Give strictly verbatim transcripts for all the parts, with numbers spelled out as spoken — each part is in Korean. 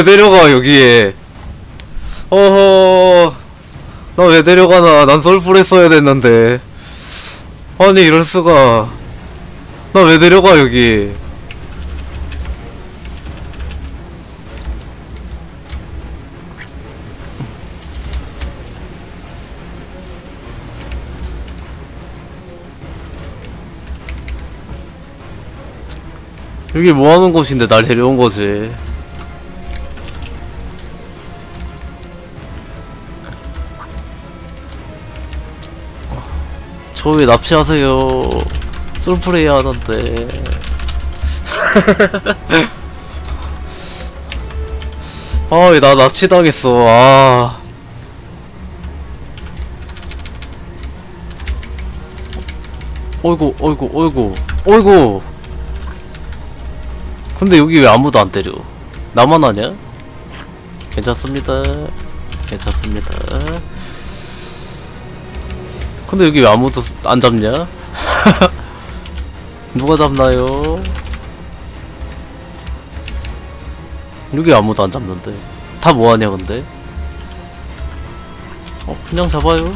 데려가 여기에. 어허, 나 왜 데려가나. 난 솔플 했어야 됐는데. 아니 이럴수가. 나 왜 데려가 여기. 여기 뭐하는 곳인데 날 데려온 거지. 저 왜 납치하세요. 솔플레이 하던데. 아, 왜 나 납치당했어. 아. 어이구, 어이구, 어이구, 어이구. 근데 여기 왜 아무도 안 때려? 나만 하냐? 괜찮습니다. 괜찮습니다. 근데 여기 왜 아무도 안 잡냐? 누가 잡나요? 여기 아무도 안 잡는데. 다 뭐하냐 근데? 어 그냥 잡아요.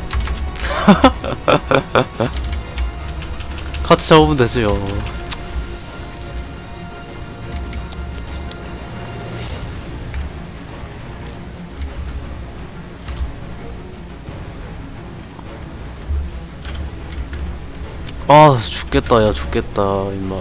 같이 잡으면 되지요. 아 죽겠다. 야 죽겠다 임마.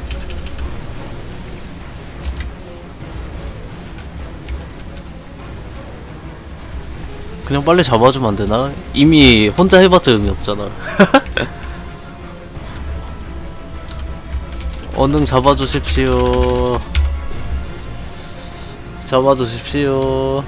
그냥 빨리 잡아주면 안되나? 이미 혼자 해봤자 의미 없잖아. 얼른 잡아주십시오. 잡아주십시오.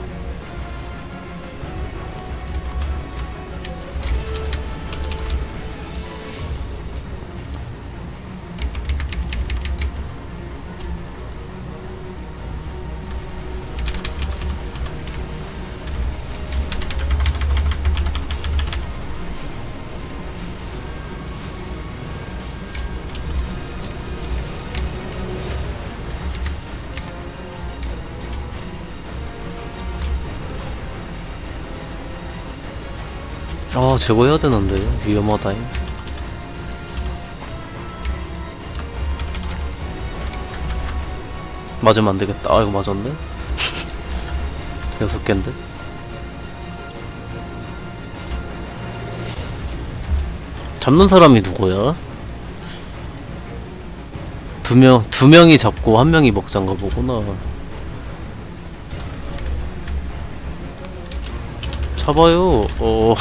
아 제거해야 되는데 위험하다잉. 맞으면 안 되겠다. 아 이거 맞았네. 여섯 개인데. 잡는 사람이 누구야? 두 명, 두 명이 잡고 한 명이 먹장가 보구나. 잡아요. 어.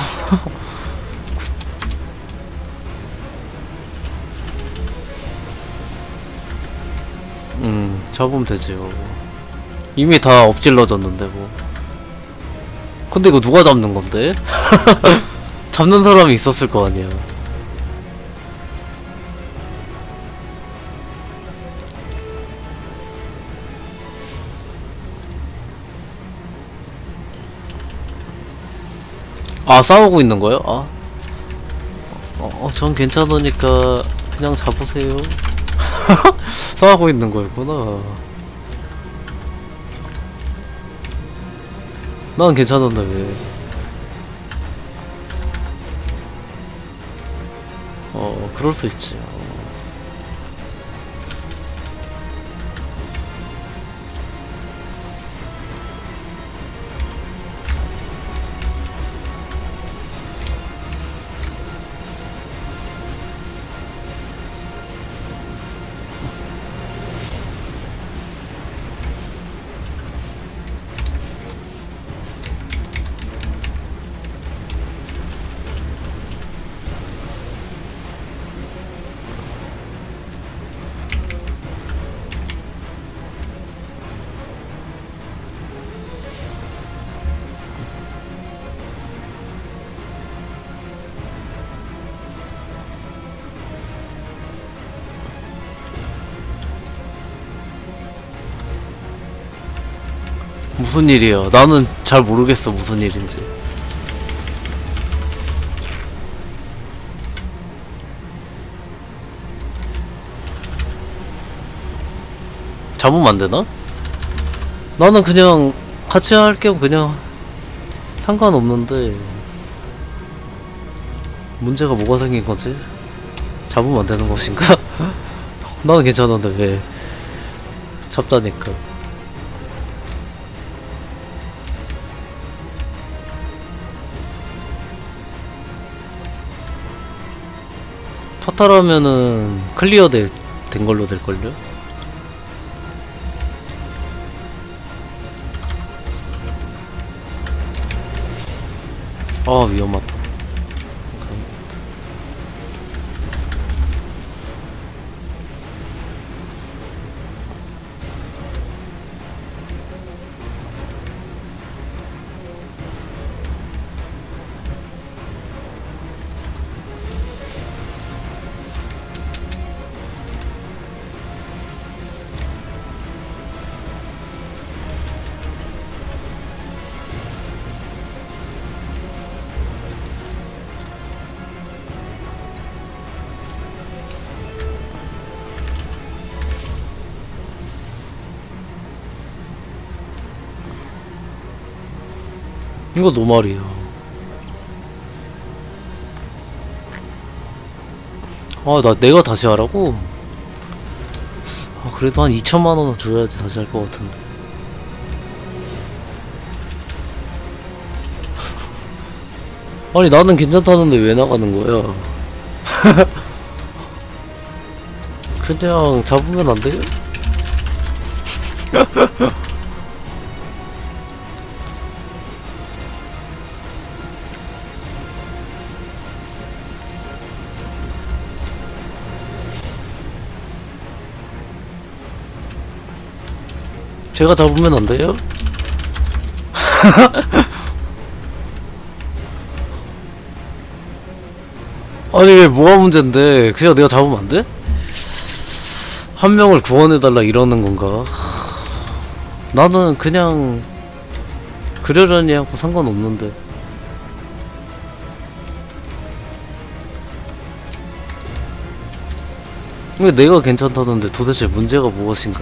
음, 잡으면 되지요. 이미 다 엎질러졌는데 뭐. 근데 이거 누가 잡는 건데? 잡는 사람이 있었을 거 아니야. 아 싸우고 있는 거요? 아, 어, 어, 전 괜찮으니까 그냥 잡으세요. 싸우고 있는 거였구나. 난 괜찮은데 왜? 어, 그럴 수 있지. 무슨 일이야? 나는 잘 모르겠어 무슨 일인지. 잡으면 안 되나? 나는 그냥 같이 할 겸 그냥 상관없는데 문제가 뭐가 생긴 거지? 잡으면 안 되는 것인가? 나는 괜찮은데 왜 잡자니까. 파탈하면은 클리어 되, 된 걸로 될걸요? 아 위험하다. 이거 노말이야. 아, 나 내가 다시 하라고? 아, 그래도 한 이천만 원은 줘야지 다시 할 것 같은데. 아니, 나는 괜찮다는데 왜 나가는 거야? 그냥 잡으면 안 돼요? 제가 잡으면 안 돼요? 아니 왜 뭐가 문제인데 그냥 내가 잡으면 안 돼? 한 명을 구원해달라 이러는 건가? 나는 그냥 그러려니 하고 상관없는데. 왜 내가 괜찮다는데 도대체 문제가 무엇인가?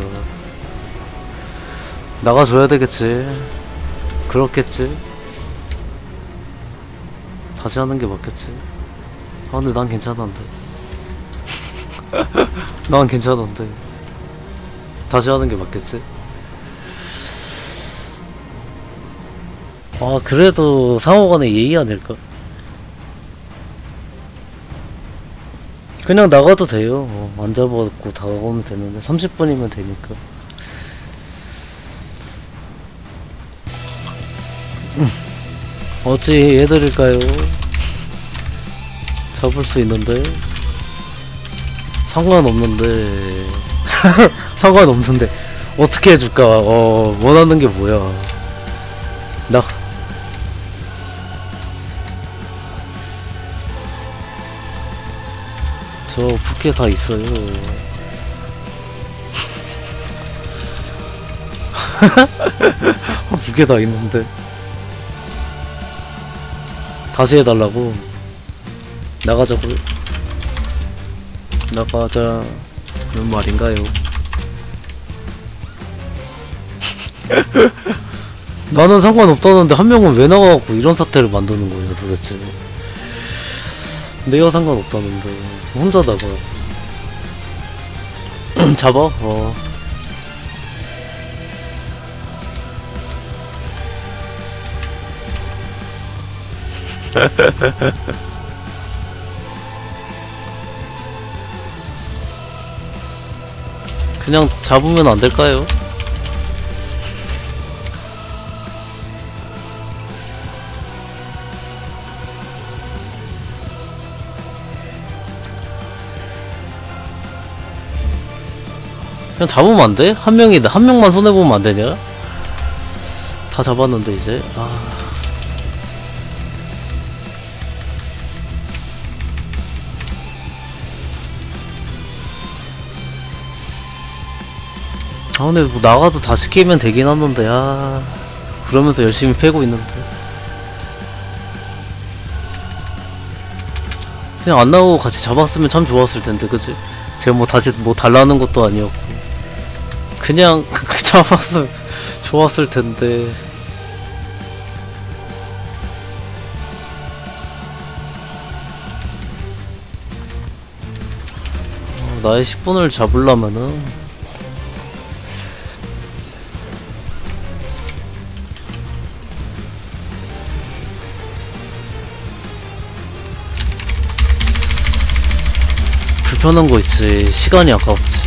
나가줘야 되겠지. 그렇겠지. 다시 하는 게 맞겠지. 아 근데 난 괜찮은데. 난 괜찮은데 다시 하는 게 맞겠지. 아 그래도 상호간에 예의 아닐까? 그냥 나가도 돼요. 어, 안 잡아갖고 다 오면 되는데 삼십 분이면 되니까. 어찌 해드릴까요? 잡을 수 있는데 상관없는데 상관없는데 어떻게 해줄까? 어 원하는 게 뭐야? 나 저 부캐 다 있어요. 부캐 다 있는데 다시 해달라고? 나가자고요? 나가자 그런 말인가요? 나는 상관없다는데 한 명은 왜 나가갖고 이런 사태를 만드는 거예요 도대체. 내가 상관없다는데 혼자 나가. 잡아? 어 그냥 잡으면 안 될까요? 그냥 잡으면 안 돼? 한 명이 한 명만 손해 보면 안 되냐? 다 잡았는데 이제 아. 아 근데 뭐 나가도 다시 깨면 되긴 하는데 아 그러면서 열심히 패고 있는데 그냥 안 나오고 같이 잡았으면 참 좋았을 텐데 그치? 제가 뭐 다시 뭐 달라는 것도 아니었고 그냥 잡았으면 좋았을 텐데. 어, 나의 십 분을 잡으려면은 불편한 거 있지. 시간이 아깝지.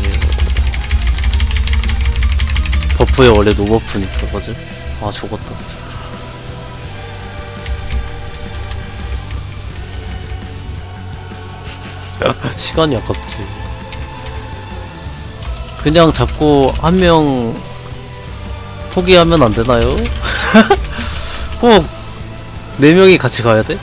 버프에 원래 노버프니까. 맞지? 아 죽었다. 시간이 아깝지. 그냥 잡고 한 명 포기하면 안 되나요? 꼭 네 명이 같이 가야 돼?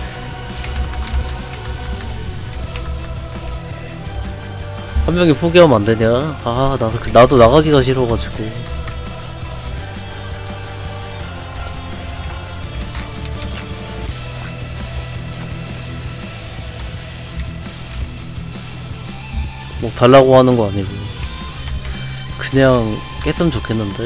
한 명이 포기하면 안 되냐? 아, 나도, 나도 나가기가 싫어가지고. 뭐, 달라고 하는 거 아니고. 그냥 깼으면 좋겠는데.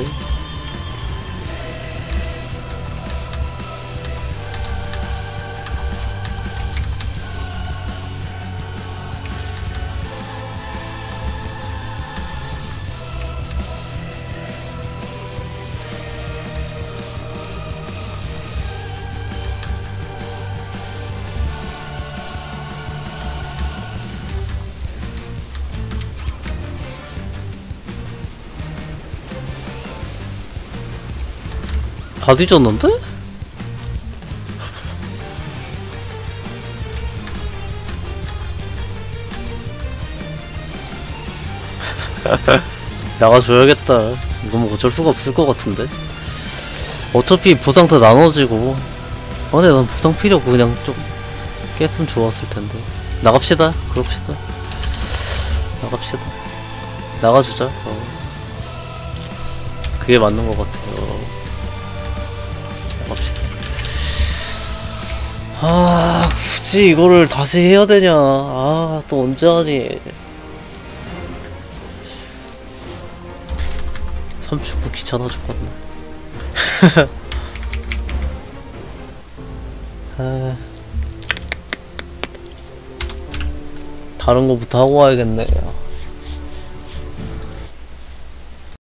다 뒤졌는데? 나가줘야겠다. 이건 뭐 어쩔 수가 없을 것 같은데. 어차피 보상 다 나눠지고. 아, 근데 난 보상 필요 없고 그냥 좀 깼으면 좋았을 텐데. 나갑시다. 그럽시다. 나갑시다. 나가주자. 어. 그게 맞는 것 같아요. 나갑시다. 아, 굳이 이거를 다시 해야 되냐. 아, 또 언제 하니. 삼십 분 귀찮아 죽겠네. 아, 다른 거부터 하고 와야겠네.